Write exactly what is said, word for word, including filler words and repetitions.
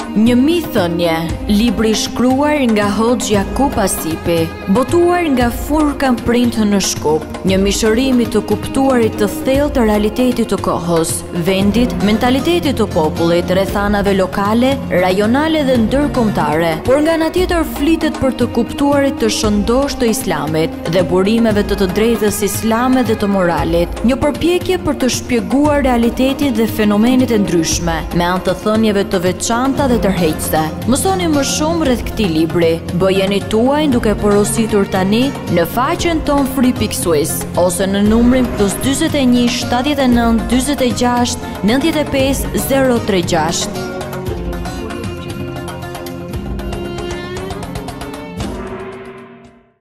Një mithënie, libri shkruar nga Hoxh Jakub Asipi, botuar nga Furkan Print në Shkup, një mishërim i të kuptuarit të thellë të realitetit të kohës, vendit, mentalitetit të popullit, rrethanave lokale, rajonale dhe ndërkombëtare, por nga ana tjetër flitet për të kuptuarit të shëndosh të Islamit dhe burimeve të të drejtës islame dhe të moralit, një përpjekje për të shpjeguar realitetin dhe fenomenet e ndryshme, me anë të thënieve të veçanta dhe tërheqëse. Mësoni më shumë rreth këtij libri. Bëjeni tuaj duke porositur tani në faqen ton free pikë swiss ose në numrin plus dyzet e një, shtatëdhjetë e nëntë, dyzet e gjashtë, nëntëdhjetë e pesë, zero tre gjashtë.